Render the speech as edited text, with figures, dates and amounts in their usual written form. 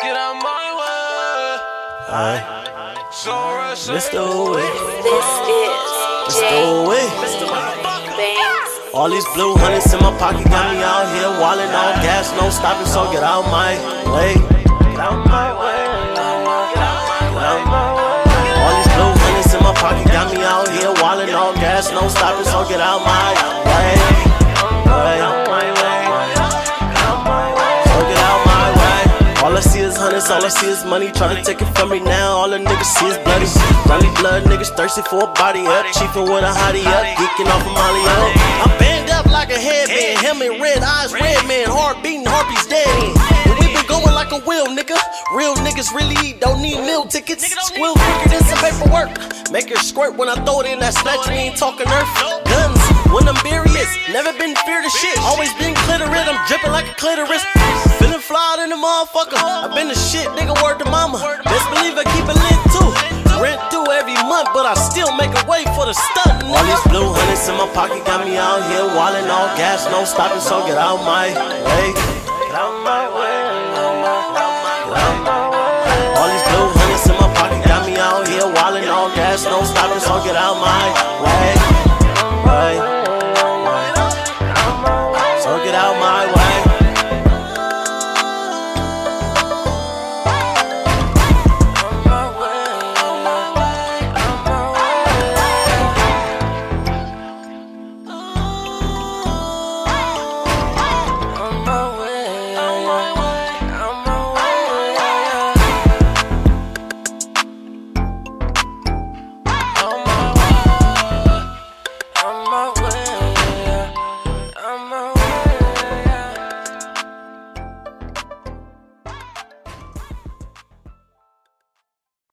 Get out my way. Mr. Way. This is Mr. Way. Banks. All these blue hundreds in my pocket got me out here wildin' on gas, no stopping, so get out my way. Get out my way. All these blue hundreds in my pocket got me out here wildin' on gas, no stopping, so get out my way. All I see is hundreds, all I see is money. Tryna take it from me now, all the niggas see is bloody. Runny blood, niggas thirsty for a body up. Chiefin' with a hottie up, geeking off of Molly up. I'm banged up like a headband, helmet red eyes, red man, heart beating, harpies dead in. And we been going like a wheel, nigga. Real niggas really eat, don't need meal tickets. Squill quicker than some paperwork. Make her squirt when I throw it in that snatch, we ain't talking earth. Guns, when I'm serious, never been feared of shit. Always been clitoris, I'm dripping like a clitoris. Feeling fly in the motherfucker. I been the shit, nigga, word to mama. Best believe I keep it lit too. Rent due every month, but I still make a way for the stunt. All these blue hundreds in my pocket got me out here wildin' all gas, no stopping, so get out my way. Get out my way. All these blue hundreds in my pocket got me out here wildin' all gas, no stopping, so get out my way.